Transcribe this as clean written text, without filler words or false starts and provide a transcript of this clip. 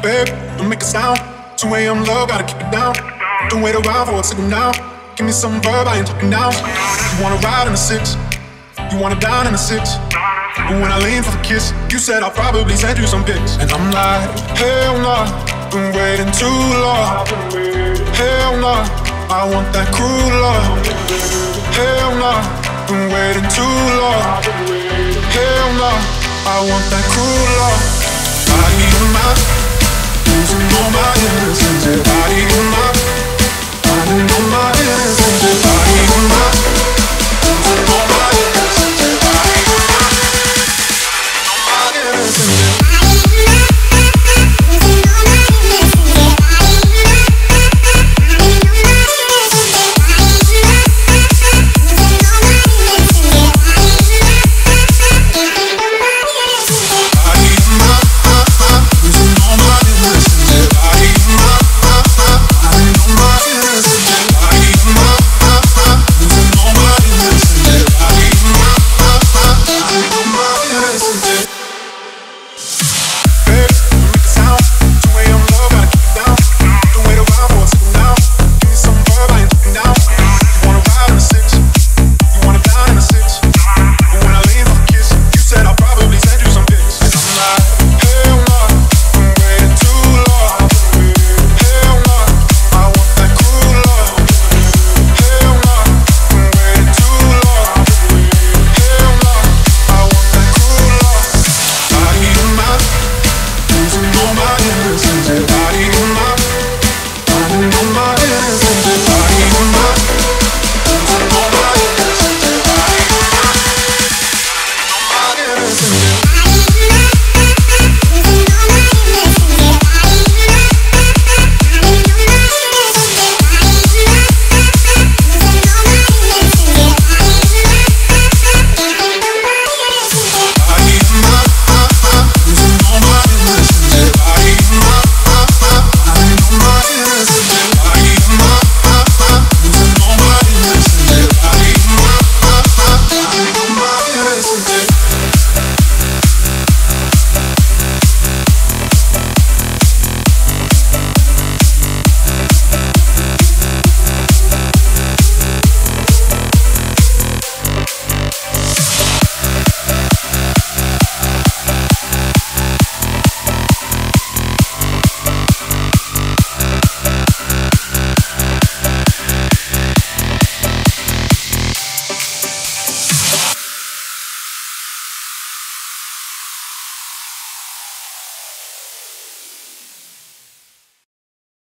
Babe, don't make a sound. 2 a.m. low, gotta keep it down. Don't wait around for a signal now. Give me some verb, I ain't talking down. You wanna ride in the six, you wanna dine in the six. But when I lean for the kiss, you said I'll probably send you some pics. And I'm like, hell nah, been waiting too long. Hell nah, I want that cruel love. Hell nah, been waiting too long. Hell nah, I want that cruel love. Body on my, losing all my innocence. Body on my, finding all my innocence. Body